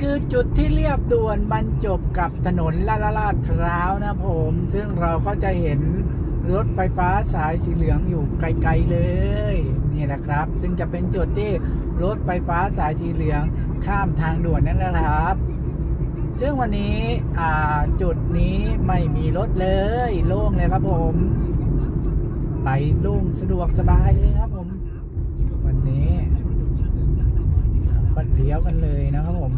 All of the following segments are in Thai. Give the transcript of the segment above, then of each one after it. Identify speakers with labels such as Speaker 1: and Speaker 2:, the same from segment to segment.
Speaker 1: คือจุดที่เรียบด่วนบรรจบกับถนนลาดพร้าวนะผมซึ่งเราก็จะเห็นรถไฟฟ้าสายสีเหลืองอยู่ไกลๆเลยนี่แหละครับซึ่งจะเป็นจุดที่รถไฟฟ้าสายสีเหลืองข้ามทางด่วนนั่นแหละครับซึ่งวันนี้จุดนี้ไม่มีรถเลยโล่งเลยครับผมไปโล่งสะดวกสบายเลยครับผมวันนี้ก็เลี้ยวกันเลยนะครับผม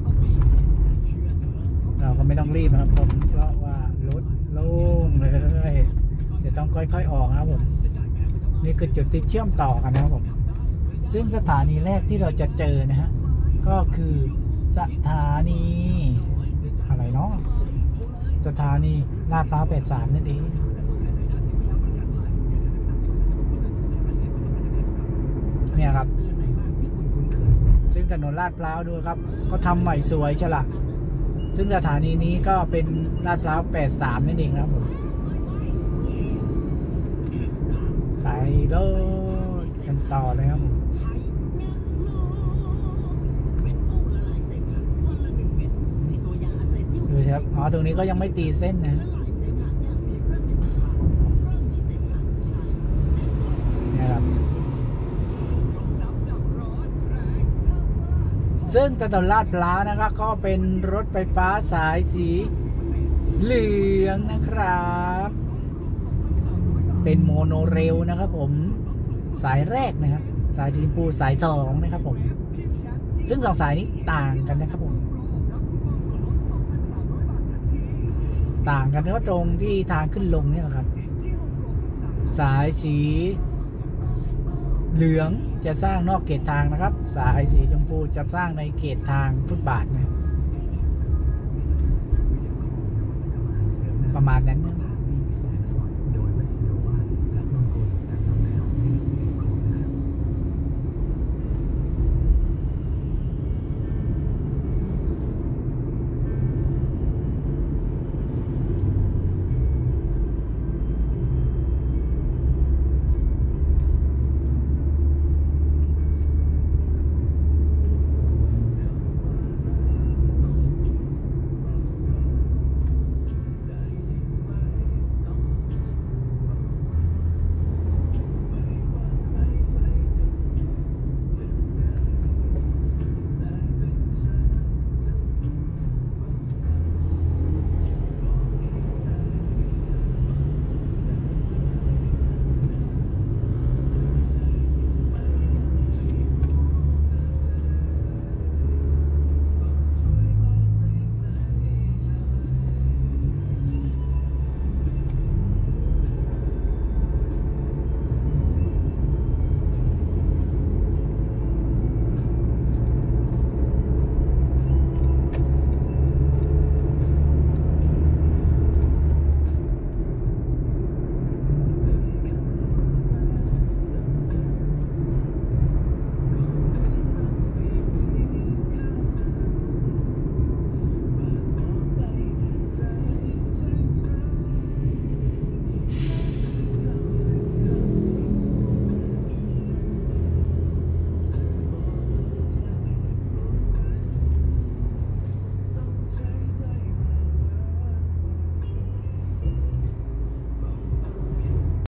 Speaker 1: เราก็ไม่ต้องรีบนะครับผมเพราะว่ารถโล่งเลยเดี๋ยวต้องค่อยๆออกนะครับผมนี่คือจุดที่เชื่อมต่อกันนะครับผมซึ่งสถานีแรกที่เราจะเจอนะฮะก็คือสถานีอะไรเนาะสถานีลาดพร้าว83นั่นเองเนี่ยครับซึ่งถนนลาดพร้าวดูครับเขาทำใหม่สวยใช่ละซึ่งสถานีนี้ก็เป็นลาดพร้าว83นั่นเองครับผมไปรถกันต่อเลยครับผมดูครับตรงนี้ก็ยังไม่ตีเส้นนะนี่ครับซึ่งถนนลาดพร้าวนะครับก็เป็นรถไฟฟ้าสายสีเหลืองนะครับเป็นโมโนเรลนะครับผมสายแรกนะครับสายสีชมพูสาย2นะครับผมซึ่ง2สายนี้ต่างกันนะครับผมต่างกันก็ตรงที่ทางขึ้นลงนี่แหละครับสายสีเหลืองจะสร้างนอกเขตทางนะครับสายสีชมพูจะสร้างในเขตทางฟุตบาทนะประมาณนั้นนะ